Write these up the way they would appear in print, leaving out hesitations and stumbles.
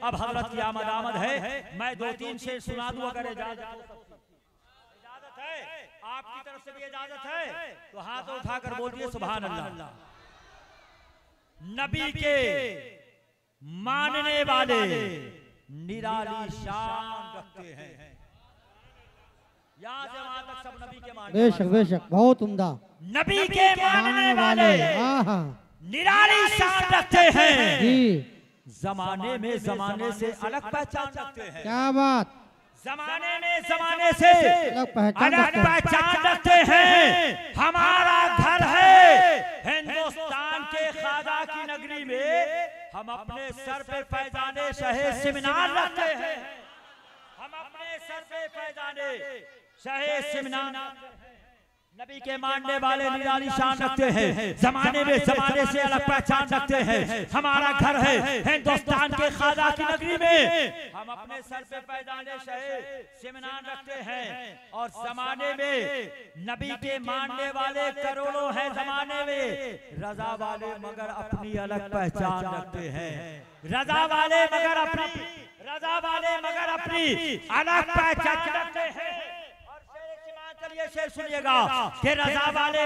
अब हजरत की आमद है। मैं 2-3 शेर सुना दूं अगर इजाजत है, आपकी तरफ से भी इजाजत है तो हाथ उठाकर बोलिए सुभान अल्लाह। नबी के मानने वाले निराली शान रखते हैं। यहाँ से वहां तक सब नबी के मानने बेशक बेशक, बहुत उम्दा। नबी के मानने वाले निराली शान रखते हैं जी। जमाने में जमाने से अलग पहचान रखते हैं। क्या बात। जमाने में जमाने से अलग पहचान रखते हैं। हमारा घर है हिंदुस्तान के ख्वाजा की नगरी में, हम अपने सर पे फैजाने शहे सिमनान रखते हैं। हम अपने सर पे फैजाने शहे सिमनान नबी के मानने वाले निराली शान रखते हैं। जमाने में जमाने से अलग पहचान रखते हैं। हमारा घर है हिंदुस्तान के ख्वाजा की नगरी में, हम अपने सर पे पैदाने शहे सिमनान रखते हैं। और जमाने में नबी के मानने वाले करोड़ों हैं। जमाने में रजा वाले मगर अपनी अलग पहचान रखते हैं। रजा वाले मगर अपनी अलग पहचान रखते हैं। ये शेर सुनिएगा कि रजा वाले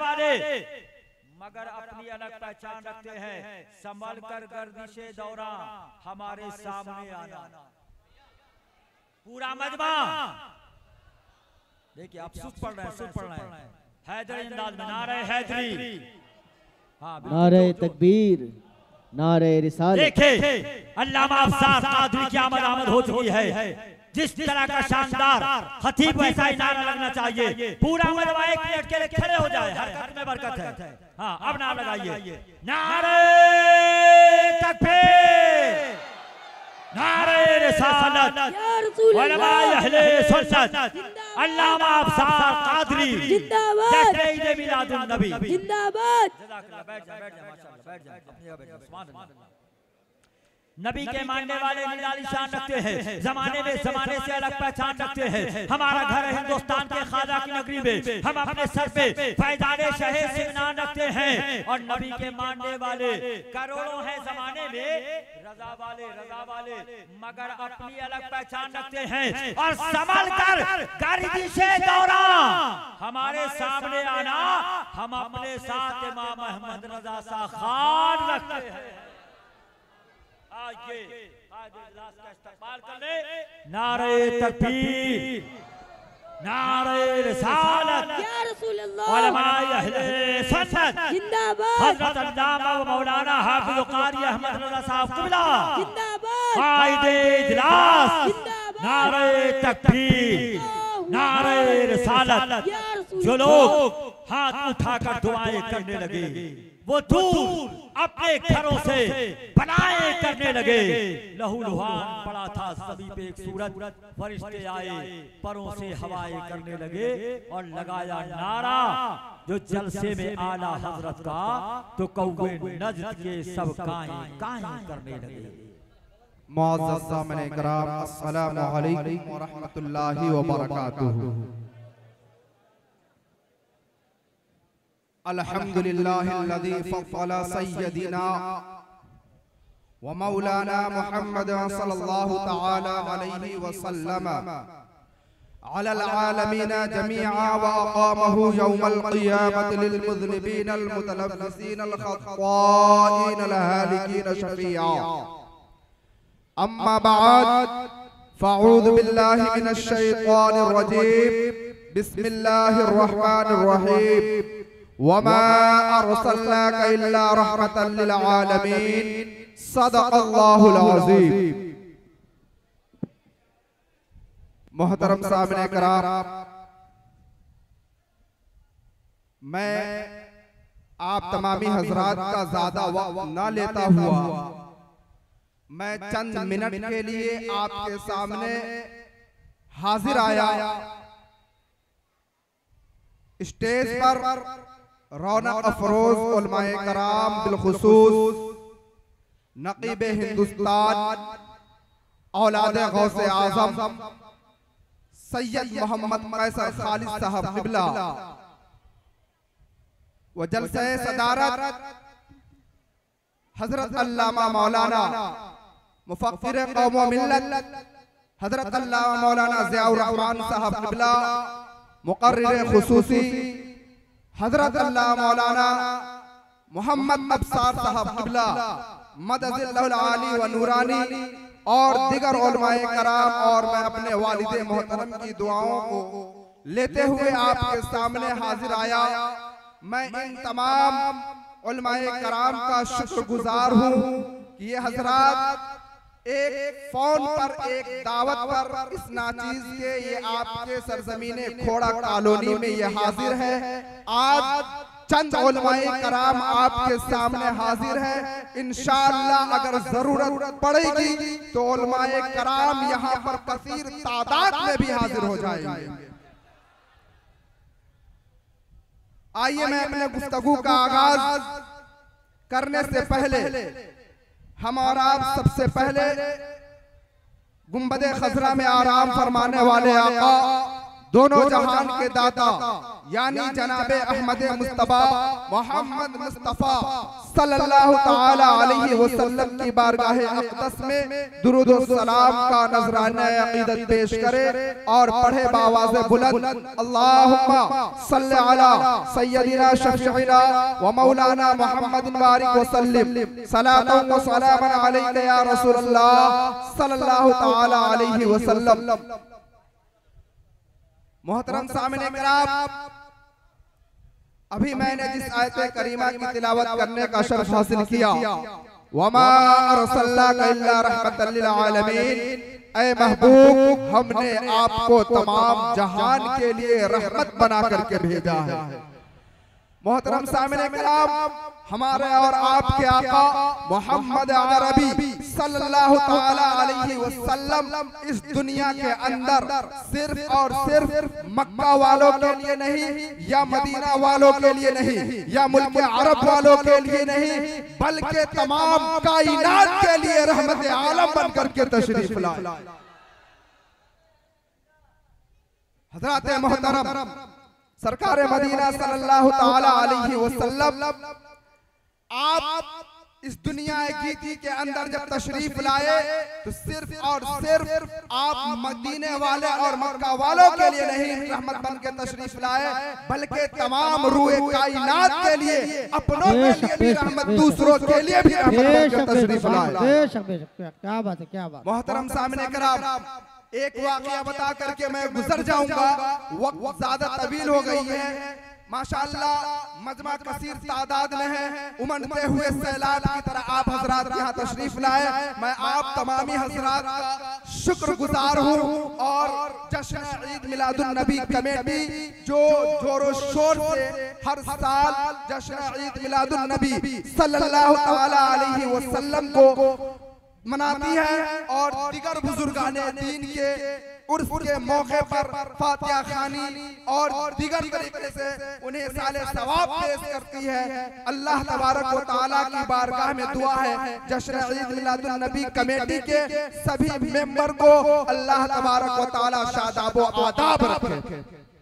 मगर अपनी अलग पहचान रखते हैं। संभल कर गर्दिशे दौरा हमारे सामने आना। पूरा मजमा देखिए, आप सुन पढ़ रहे हैं हैदरी अंदाज में। नारे हैदरी, नारे तकबीर, नारे रिसालत। देखिए अल्लामा अफसार कादरी की आमद हो चुकी है। जिस तरह का शानदार खतीब वैसा ही नारा लगना चाहिए। पूरा मजमा 1 मिनट के लिए खड़े हो जाए, हर हाथ में बरकत है। हाँ, अब नाम लगाइए। नारे तकबीर, नारे रिसालत, उलमाए अहले सुन्नत, अल्लामा अफसार कादरी जिंदाबाद, जश्न मिलादुन नबी जिंदाबाद। जज़ाकल्लाह। बैठ जा माशाअल्लाह, बैठ जा अपनी जगह बैठ जा। सुभान अल्लाह। नबी के मानने वाले निराली शान रखते हैं। जमाने में जमाने से अलग पहचान रखते हैं। हमारा घर है हिंदुस्तान के ख्वाजा की नगरी में, हम अपने सर पे फैजाने शहे सिमनान रखते हैं। और नबी के मानने वाले करोड़ों हैं जमाने में। रजा वाले मगर अपनी अलग पहचान रखते हैं। और संभल कर गर्दिशे दौरा हमारे सामने आना, हम अपने साथ इमाम अहमद रजा सा खान रखते हैं। आज इजलास का इस्तकबाल करने नारे तकबीर, नारे रिसालत, या रसूल अल्लाह, उलमाए अहले सुन्नत जिंदाबाद, हज़रत अल्लामा व मौलाना हाफिज़ कारी अहमद रज़ा साहब क़िबला जिंदाबाद, कायदे इजलास, जिंदाबाद, नारे तकबीर, नारे रिसालत। जो लोग हाथ उठाकर दुआएं करने लगे, वो दूर अपने घरों से बनाए करने लगे। लहू लुहान पड़ा था सभी पे एक सूरत, फरिश्ते आए परों से हवाएं करने लगे और लगाया नारा जो जलसे में आला हजरत का, तो कौवे नज़्द के सब कायम करने लगे। मुअज़्ज़ज़ सामने कराम, अस्सलामु अलैकुम व रहमतुल्लाहि व बरकातुहू। अल्हम्दुलिल्लाहिल्लज़ी फ़ज़्ज़ल सय्यदिना व मौलाना मुहम्मद सल्लल्लाहु तआला अलैहि व सल्लम अलल आलमीन जमीआ व अक़ामहु यौमल क़ियामति लिल मुज़निबीन अल मुतलव्विसीन अल ख़त्ताईन अल हालिकीन शफ़ीआ। अम्मा बअद फ़अऊज़ु बिल्लाहि मिनश शैतानिर रजीम। बिस्मिल्लाहिर रहमानिर रहीम। वमा अरसलनाका इल्ला रहमतल लिल आलमीन। सदक़ल्लाहुल अज़ीम। मोहतरम सामने कराम, मैं आप तमामी हजरात का ज्यादा वक्त न लेता हुआ मैं चंद मिनट के लिए आपके सामने हाजिर आया। स्टेज पर रौनक अफरोज उलमाए कराम, बिलखुसूस नकीब हिंदुस्तान औलादे गौसे आजम सैयद मोहम्मद कैसर खालिद साहब क़िबला व जलसे सदारत हजरत अल्लामा मौलाना मुफक्किर कौम व मिल्लत हजरत अल्लामा मौलाना ज़ियाउर रहमान साहब क़िबला, मुक़र्रिर खुसूसी हजरत अल्लामा मौलाना मोहम्मद अब्सार साहब क़िबला मददिल्लाहुल आली व नूरानी और दिगर उलमाए कराम, और मैं अपने वालिद मोहतरम की दुआओं को लेते हुए आपके सामने हाजिर आया। मैं इन तमाम उलमाए कराम का शुक्रगुजार हूँ कि ये हजरात एक फोन पर, एक दावत पर इस नाचीज के ये आपके सरजमीने खोड़ा कॉलोनी में ये हाजिर है। आज चंद उलमाए कराम आपके सामने हाजिर है। इंशाअल्लाह अगर जरूरत पड़ेगी तो उलमाए कराम यहाँ पर कसीर तादाद में भी हाजिर हो जाएंगे। आइए मैं अपने गुफ्तगू का आगाज करने से पहले हम और आप सबसे पहले गुंबदे खजरा में आराम फरमाने वाले आका, दोनों जहान के दाता यानी जनाबे अहमद मुस्तफा मोहम्मद मुस्तफा सल्लल्लाहु ताला अलैहि वसल्लम की बारगाहे अक़दस में दुरूद व सलाम का नजराना अक़ीदत पेश करे और पढ़े बावाज़े बुलंद अल्लाहुम्मा सल्लि अला सय्यदिना शफ़ीइना व मौलाना मुहम्मदिन बारिक व सल्लिम सलातन व सलामन अलैका या रसूलल्लाह सल्लल्लाहु ताला अलैहि वसल्लम। मोहतरम सामने किराम, अभी मैंने जिस आयत करीमा की तिलावत करने का शर्फ हासिल किया, वमा अरसलनाका इल्ला रहमतल लिल आलमीन, ऐ महबूब हमने आपको तमाम जहान के लिए रहमत बना करके भेजा है। मोहतरम सामने किराम, हमारे और आपके आका मोहम्मद अरबी सल्लल्लाहु ताला अलैहि वसल्लम इस दुनिया के अंदर सिर्फ और सिर्फ मक्का वालों के लिए नहीं, या मदीना वालों के लिए नहीं, या मुल्क अरब वालों के लिए नहीं, बल्कि तमाम कायनात के लिए रहमत आलम बन करके तशरीफ लाए। हजरत मोहतरम सरकार मदीना सल्लल्लाहु ताला अलैहि वसल्लम आप इस दुनिया की के अंदर जब तशरीफ लाए तो सिर्फ और सिर्फ आप मदीने वाले और मक्का वालों के लिए नहीं रहमत बन के तशरीफ लाए, बल्कि तमाम रूए कायनात के लिए, अपनों के लिए भी रहमत, दूसरों के लिए भी रहमत बन के तशरीफ लाए। क्या बात है, क्या बात। मोहतरम सामने कराम, एक वाकया बता करके मैं गुजर जाऊंगा, वक्त ज्यादा तवील हो गई है। माशाअल्लाह मजमा कसीर तादाद में है, उमड़ते हुए सैलाब की तरह आप हजरात यहाँ तशरीफ लाए। मैं आप तमामी हजरात का शुक्रगुजार हूँ और जश्न ईद मिलादुन नबी कमेटी जो जोरों शोर से हर साल जश्न ईद मिलादुन नबी सल्लल्लाहु ताला अलैहि वसल्लम को मनाती है और दिगर बुजुर्गाने दीन के उर्स के मौके पर फातिहा खानी और दिगर तरीके से उन्हें साले सवाब पेश करती है। अल्लाह तबारक व तआला की बारगाह में दुआ है जश्न ईद मिलादुन नबी कमेटी के सभी मेंबर को अल्लाह तबारक व तआला शादाब व आदाब रखे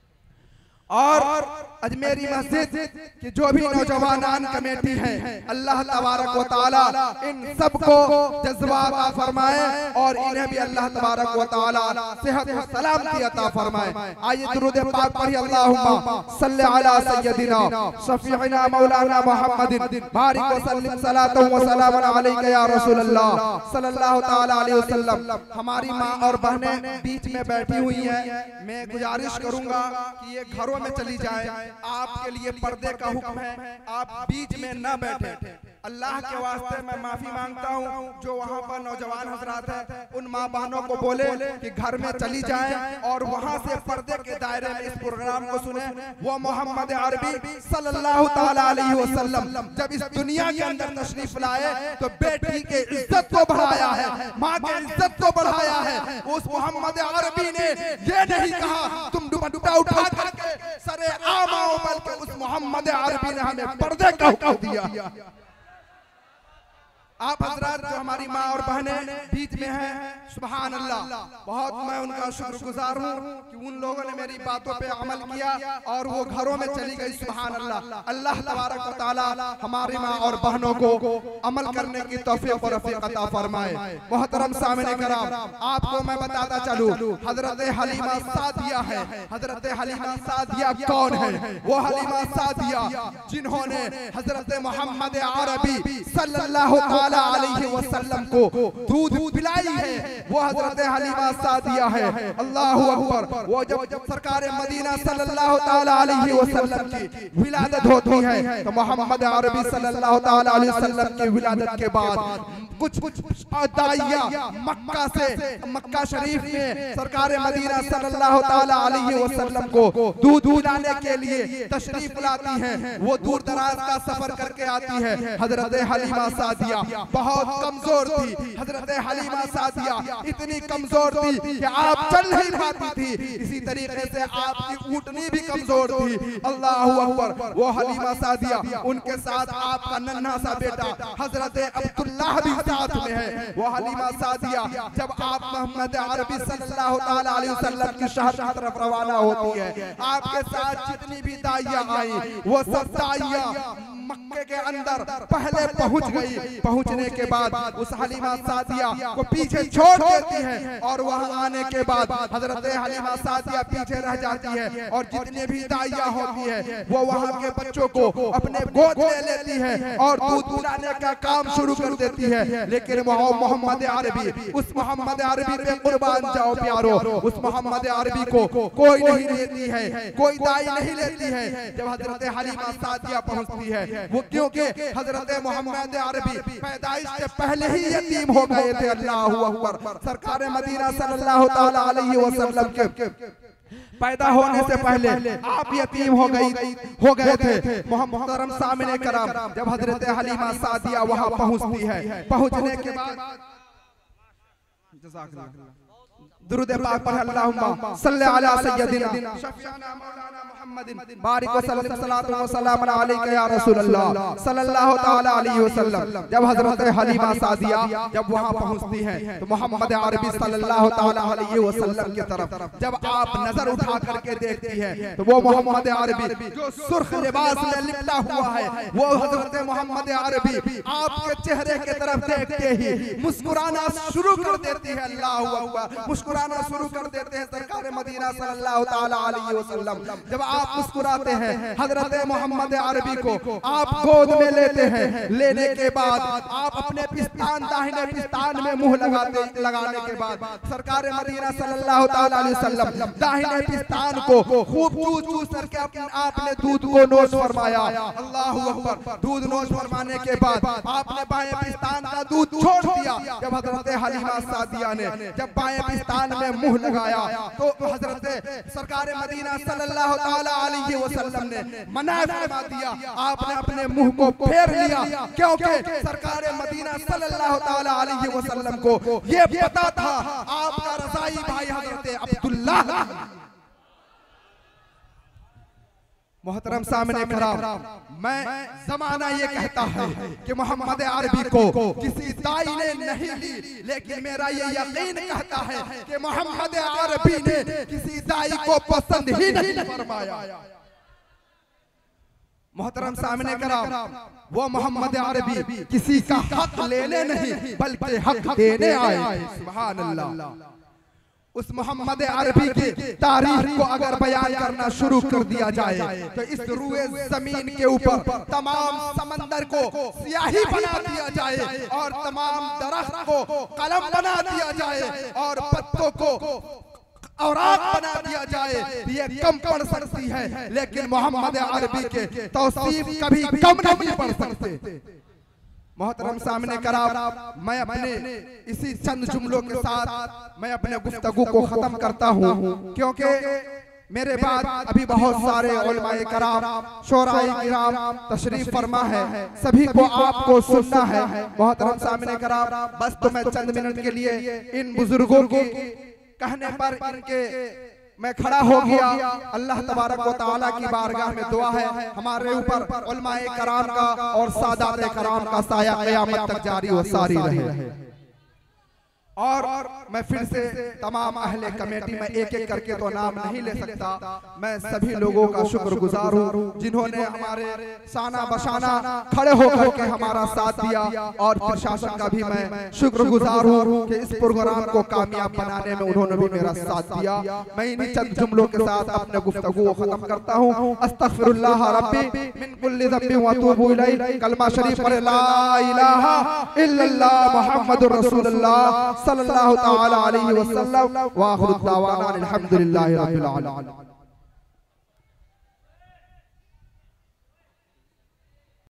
और अजमेरी मस्जिद की जो भी नौजवानान कमेटी है अल्लाह तबारक व तआला इन सबको जज्बा अता फरमाए और इन्हें भी अल्लाह तबारक व तआला सेहत व सलामती अता फरमाए। आइए दुरूद पाक पढ़िए, अल्लाहुम्मा सल्लि अला सय्यदिना शफीइना मौलाना मुहम्मदिन बारिक व सल्लिम सलातन व सलामन अलैका या रसूलल्लाह सल्लल्लाहु ताला अलैहि वसल्लम। हमारी माँ और बहनें बीच में बैठी हुई हैं, मैं गुजारिश करूंगा कि ये घरों में चली जाए। आपके लिए पर्दे का हुक्म है, आप बीच में न बैठे। अल्लाह के वास्ते मैं माफी मांगता हूँ, जो वहाँ पर नौजवान हजरात हैं उन माँ बहनों को बोले कि घर में चली जाएं और वहाँ से पर्दे के दायरे में इस प्रोग्राम को सुने। वो मोहम्मद अरबी सल्लल्लाहु ताला अलैहि वसल्लम जब इस दुनिया के अंदर तशरीफ लाए तो बेटी के इज्जत को बढ़ाया है, माँ के इज्जत को बढ़ाया है। उस मोहम्मद अरबी ने ये नहीं कहा तुम दुपट्टा उठा करके सरे आम आओ, बल्कि उस मोहम्मद अरबी ने हमें पर्दे का हुक्म दिया। आप हजरात जो हमारी माँ और बहनें बीच में हैं, सुभान अल्लाह। बहुत मैं उनका शुक्रगुजार हूँ कि उन लोगों ने मेरी बातों पे अमल किया और वो घरों में चली गई। सुभान अल्लाह। अल्लाह तबारक व तआला हमारी माँ और बहनों को अमल करने की तौफीक और रफ़ीक अता फरमाए। मोहतरम सामने कराम, आपको मैं बताता चलूं, हजरत हलीमा सादिया है। हजरत हलीमा सादिया कौन है? वो हलीमा सादिया जिन्होंने हजरत मोहम्मद अरबी सल्लल्लाहु ताला अलैहि वसल्लम को दूध पिलाई है, वो हजरत हलीमा सादिया है। अल्लाहु अकबर। वो जब सरकार मदीना सल्लल्लाहु ताला अलैहि वसल्लम की विलादत होती है तो मोहम्मद अरबी सल्लल्लाहु ताला अलैहि वसल्लम की विलादत के बाद कुछ दाइया मक्का शरीफ में सरकार मदीना सल्लल्लाहु ताला अलैहि वसल्लम को दूध पिलाने के लिए तशरीफ लाती हैं। वो दूर दराज का सफर करके आती है। हजरत हलीमा सादिया बहुत कमजोर थी। हजरत हलीमा सादिया इतनी कमजोर थी कि आप चल नहीं पाती थी। इसी तरीके से आपकी ऊँटनी भी कमजोर थी। अल्लाहु अकबर। वो हलीमा सादिया, उनके साथ आपका नन्हा सा बेटा हजरत अब्दुल्लाह भी साथ में है। वो हलीमा सादिया जब आप मोहम्मद अरबी सल्लल्लाहु ताला अलैहि वसल्लम की शहर की तरफ रवाना होती है, आपके साथ जितनी भी दाइया आई वो सब दाइया मक्के के अंदर पहले पहुंच गई। पहुंचने के बाद उस हलीमा सादिया को पीछे छोड़ देती है और वहां आने के बाद हजरत हलीमा सादिया पीछे रह जाती है और जितने भी दाइया होती है वो वहां के बच्चों को अपने गोद में लेती है और दूध पिलाने का काम शुरू कर देती है। लेकिन मोहम्मद अरबी, उस मोहम्मद अरबी पे कुर्बान जाओ प्यारो, उस मोहम्मद अरबी को कोई नहीं लेती है, कोई दाई नहीं लेती है। जब हजरत हलीमा सादिया पहुंचती है, वो क्योंकि हजरत मोहम्मद अरबी पैदाइश से पहले ही यतीम हो गए थे। अल्लाहु अकबर। सरकार मदीना सल्लल्लाहु ताला अलैहि वसल्लम के पैदा होने से पहले आप यतीम हो गए थे। मोहम्मद सामने कराम, जब हजरत हलीमा सादिया वहां पहुंचती है, पहुंचने के बाद दुरूद पाक पढ़ अल्लाहुम्मा सल्ली अला सय्यदिना शफीअना मौलाना मुहम्मदिन बारिक व सल्लल्लाहु व सल्लम अलैका या रसूलल्लाह सल्लल्लाहु ताला अलैहि वसल्लम। जब हजरत हलीमा सादिया जब वहां पहुंचती हैं तो मोहम्मद अरबी सल्लल्लाहु ताला अलैहि वसल्लम की तरफ जब आप नजर उठा करके देखती है तो वो मोहम्मद अरबी जो सुर्ख लिबास में लिपटा हुआ है, वो हजरत मोहम्मद अरबी आपके चेहरे की तरफ देखते ही मुस्कुराना शुरू कर देती है। अल्लाहु अकबर। मुस्कुराना शुरू कर देते हैं सरकार मदीना सल्लल्लाहु ताला अलैहि वसल्लम। जब आप मुस्कुराते हैं, हजरत मोहम्मद अरबी को आप गोद में लेते हैं। लेने के बाद आप अपने पिस्तान, दाहिने पिस्तान में मुंह लगाने के बाद सरकार मदीना सल्लल्लाहु ताला अलैहि वसल्लम दाहिने पिस्तान को खूब चूस करके आपने दूध को नोश फरमाया। अल्लाहु अकबर। दूध नोश फरमाने के बाद आपने बाएं पिस्तान का दूध छोड़ दिया। जब हजरत हलीमा सादिया ने जब बाएं पिस्तान में मुंह लगाया तो हजरत सरकार मदीना सल्लल्लाहु ताला अलैहि वसल्लम ने मना फरमा दिया। आपने अपने मुंह को फेर लिया क्योंकि सरकार मदीना सल्लल्लाहु ताला अलैहि वसल्लम को ये पता था आपका रज़ाई भाई हजरत अब्दुल्लाह। मोहतरम सामने कराम, मैं जमाना ये कहता है कि मोहम्मद अरबी को किसी दाई ने नहीं ली, लेकिन मेरा ये यकीन कहता है कि मोहम्मद अरबी ने किसी दाई को पसंद ही नहीं फरमाया। मोहतरम सामने कराम, वो मोहम्मद अरबी किसी का हक लेने नहीं बल्कि हक देने आए। सुभान अल्लाह। उस मोहम्मद अरबी की तारीख को अगर बयान करना शुरू कर दिया जाए तो इस रूए जमीन के ऊपर तमाम समंदर को स्याही बना दिया जाए और तमाम दरख्त को कलम बना दिया जाए और पत्तों को औरात बना दिया जाए, ये कम पड़ सकती है, लेकिन मोहम्मद अरबी के तौसीफ कभी कम नहीं पड़ सकते। मोहतरम सामने कराम, मैं अपने इसी चंद जुमलों के साथ मैं अपने गुफ्तगू को खत्म करता हूँ क्योंकि मेरे बाद अभी बहुत सारे उलमाए कराम, शोराए किराम तशरीफ फरमा है, सभी को आपको सुनना है। मोहतरम सामने कराम, बस तो मैं चंद मिनट के लिए इन बुजुर्गों के कहने पर इनके मैं खड़ा हो गया। अल्लाह तबारक व तआला की बारगाह में दुआ है हमारे ऊपर उलमाए कराम का और सादात कराम का साया क़यामत तक जारी व सारी रहे। और मैं फिर से तमाम अहले कमेटी में एक एक करके तो नाम नहीं ले सकता। मैं सभी लोगों का शुक्रगुजार हूँ जिन्होंने हमारे शाना बशाना खड़े होकर के हमारा साथ दिया, और प्रशासन का भी मैं शुक्रगुजार हूँ कि इस प्रोग्राम को कामयाब बनाने में उन्होंने भी मेरा साथ दिया। मैं इन्हीं चंद जुमलों के साथ अपने गुफ्तगू को खत्म करता हूँ। अस्तगफिरुल्लाह रब्बी मिन कुल्ली ज़ंबिन व अतूबु इलैह। कलमा शरीफ पढ़े ला इलाहा इल्लल्लाह मुहम्मदुर रसूलुल्लाह सल्लल्लाहु तआला अलैहि वसल्लम। व आखिरु दावाना अल्हम्दुलिल्लाहि रब्बिल आलमीन।